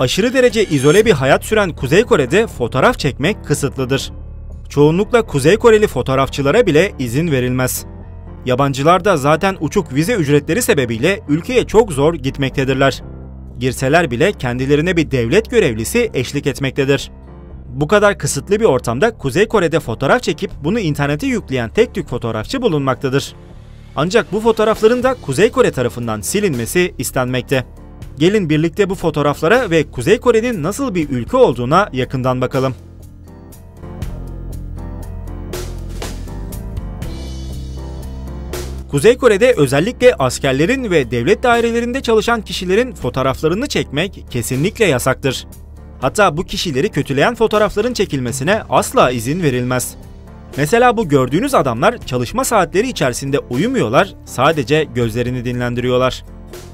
Aşırı derece izole bir hayat süren Kuzey Kore'de fotoğraf çekmek kısıtlıdır. Çoğunlukla Kuzey Koreli fotoğrafçılara bile izin verilmez. Yabancılar da zaten uçuk vize ücretleri sebebiyle ülkeye çok zor gitmektedirler. Girseler bile kendilerine bir devlet görevlisi eşlik etmektedir. Bu kadar kısıtlı bir ortamda Kuzey Kore'de fotoğraf çekip bunu internete yükleyen tek tük fotoğrafçı bulunmaktadır. Ancak bu fotoğrafların da Kuzey Kore tarafından silinmesi istenmekte. Gelin birlikte bu fotoğraflara ve Kuzey Kore'nin nasıl bir ülke olduğuna yakından bakalım. Kuzey Kore'de özellikle askerlerin ve devlet dairelerinde çalışan kişilerin fotoğraflarını çekmek kesinlikle yasaktır. Hatta bu kişileri kötüleyen fotoğrafların çekilmesine asla izin verilmez. Mesela bu gördüğünüz adamlar çalışma saatleri içerisinde uyumuyorlar, sadece gözlerini dinlendiriyorlar.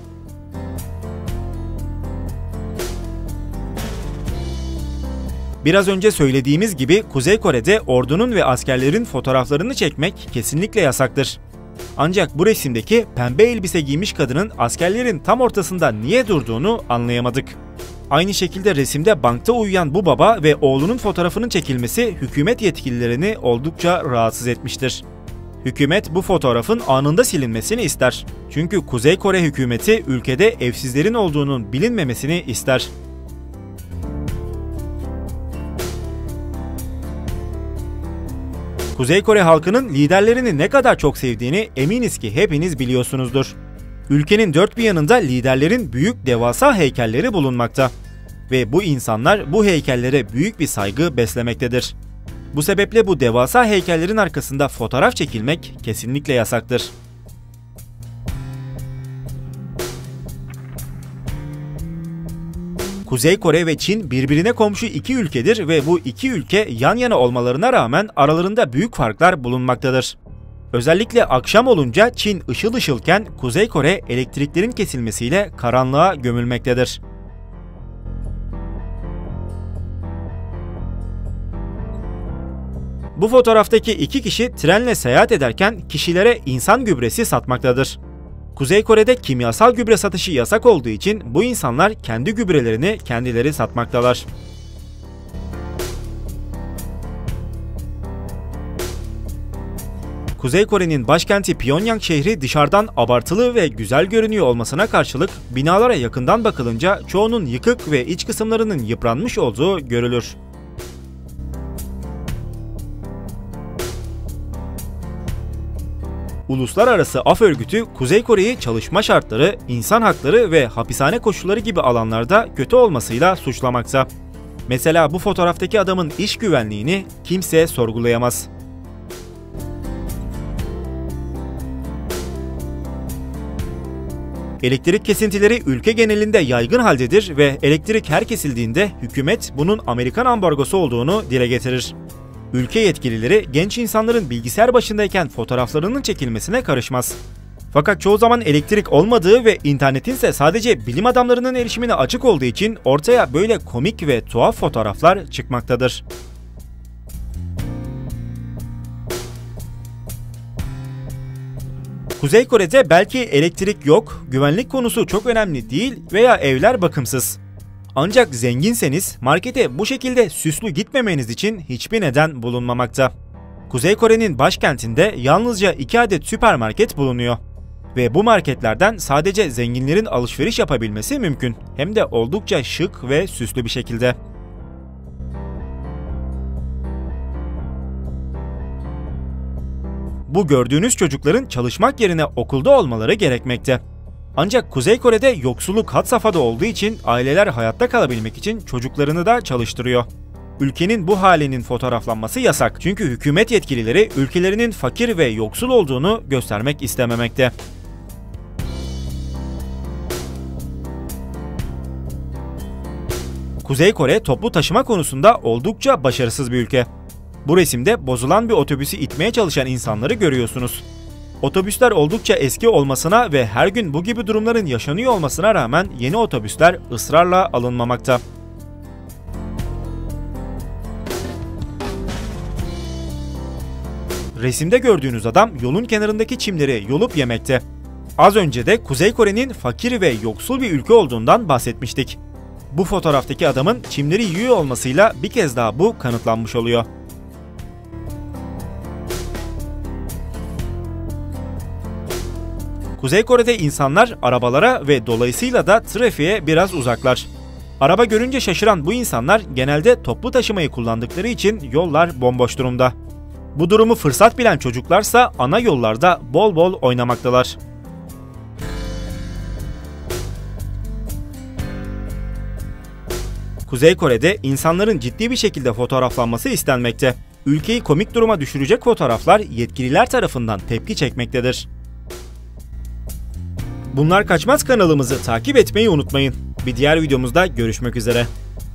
Biraz önce söylediğimiz gibi Kuzey Kore'de ordunun ve askerlerin fotoğraflarını çekmek kesinlikle yasaktır. Ancak bu resimdeki pembe elbise giymiş kadının askerlerin tam ortasında niye durduğunu anlayamadık. Aynı şekilde resimde bankta uyuyan bu baba ve oğlunun fotoğrafının çekilmesi hükümet yetkililerini oldukça rahatsız etmiştir. Hükümet bu fotoğrafın anında silinmesini ister. Çünkü Kuzey Kore hükümeti ülkede evsizlerin olduğunun bilinmemesini ister. Kuzey Kore halkının liderlerini ne kadar çok sevdiğini eminiz ki hepiniz biliyorsunuzdur. Ülkenin dört bir yanında liderlerin büyük devasa heykelleri bulunmakta. Ve bu insanlar bu heykellere büyük bir saygı beslemektedir. Bu sebeple bu devasa heykellerin arkasında fotoğraf çekilmek kesinlikle yasaktır. Kuzey Kore ve Çin birbirine komşu iki ülkedir ve bu iki ülke yan yana olmalarına rağmen aralarında büyük farklar bulunmaktadır. Özellikle akşam olunca Çin ışıl ışılken Kuzey Kore elektriklerin kesilmesiyle karanlığa gömülmektedir. Bu fotoğraftaki iki kişi trenle seyahat ederken kişilere insan gübresi satmaktadır. Kuzey Kore'de kimyasal gübre satışı yasak olduğu için bu insanlar kendi gübrelerini kendileri satmaktalar. Kuzey Kore'nin başkenti Pyongyang şehri dışarıdan abartılı ve güzel görünüyor olmasına karşılık binalara yakından bakılınca çoğunun yıkık ve iç kısımlarının yıpranmış olduğu görülür. Uluslararası Af Örgütü, Kuzey Kore'yi çalışma şartları, insan hakları ve hapishane koşulları gibi alanlarda kötü olmasıyla suçlamakta. Mesela bu fotoğraftaki adamın iş güvenliğini kimse sorgulayamaz. Elektrik kesintileri ülke genelinde yaygın haldedir ve elektrik her kesildiğinde hükümet bunun Amerikan ambargosu olduğunu dile getirir. Ülke yetkilileri genç insanların bilgisayar başındayken fotoğraflarının çekilmesine karışmaz. Fakat çoğu zaman elektrik olmadığı ve internetin ise sadece bilim adamlarının erişimine açık olduğu için ortaya böyle komik ve tuhaf fotoğraflar çıkmaktadır. Kuzey Kore'de belki elektrik yok, güvenlik konusu çok önemli değil veya evler bakımsız. Ancak zenginseniz markete bu şekilde süslü gitmemeniz için hiçbir neden bulunmamakta. Kuzey Kore'nin başkentinde yalnızca 2 adet süpermarket bulunuyor. Ve bu marketlerden sadece zenginlerin alışveriş yapabilmesi mümkün. Hem de oldukça şık ve süslü bir şekilde. Bu gördüğünüz çocukların çalışmak yerine okulda olmaları gerekmekte. Ancak Kuzey Kore'de yoksulluk had safhada olduğu için aileler hayatta kalabilmek için çocuklarını da çalıştırıyor. Ülkenin bu halinin fotoğraflanması yasak çünkü hükümet yetkilileri ülkelerinin fakir ve yoksul olduğunu göstermek istememekte. Kuzey Kore toplu taşıma konusunda oldukça başarısız bir ülke. Bu resimde bozulan bir otobüsü itmeye çalışan insanları görüyorsunuz. Otobüsler oldukça eski olmasına ve her gün bu gibi durumların yaşanıyor olmasına rağmen yeni otobüsler ısrarla alınmamakta. Resimde gördüğünüz adam yolun kenarındaki çimleri yolup yemekte. Az önce de Kuzey Kore'nin fakir ve yoksul bir ülke olduğundan bahsetmiştik. Bu fotoğraftaki adamın çimleri yiyor olmasıyla bir kez daha bu kanıtlanmış oluyor. Kuzey Kore'de insanlar arabalara ve dolayısıyla da trafiğe biraz uzaklar. Araba görünce şaşıran bu insanlar genelde toplu taşımayı kullandıkları için yollar bomboş durumda. Bu durumu fırsat bilen çocuklarsa ana yollarda bol bol oynamaktalar. Kuzey Kore'de insanların ciddi bir şekilde fotoğraflanması istenmekte. Ülkeyi komik duruma düşürecek fotoğraflar yetkililer tarafından tepki çekmektedir. Bunlar Kaçmaz kanalımızı takip etmeyi unutmayın. Bir diğer videomuzda görüşmek üzere.